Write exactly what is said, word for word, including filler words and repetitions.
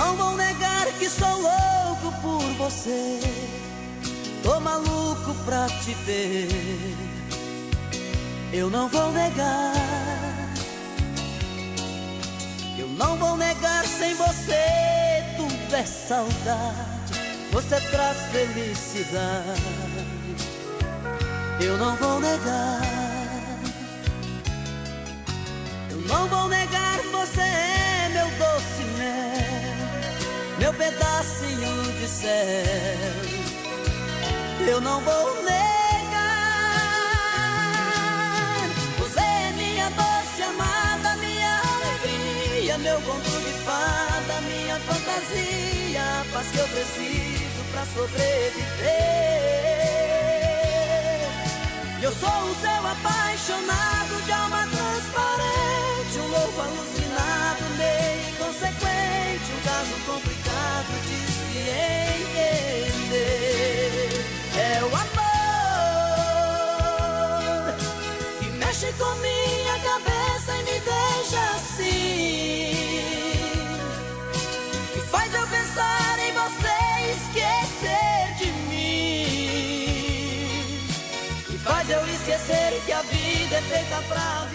não vou negar que sou louco por você. Tô maluco pra te ver. Eu não vou negar. Eu não vou negar, sem você tudo é saudade. Você traz felicidade. Eu não vou negar. Eu não vou negar, você é meu doce mel, meu pedacinho de céu. Eu não vou negar. Você é minha doce amada, minha alegria, meu conto de fada, minha fantasia, a paz que eu preciso pra sobreviver. Eu sou o céu apaixonado, de alma transparente, um louco alucinado, meio inconsequente, um caso complicado de se entender. É o amor que mexe com minha cabeça e me deixa assim, que faz eu pensar em você e esquecer de mim, que faz eu esquecer que a vida é feita pra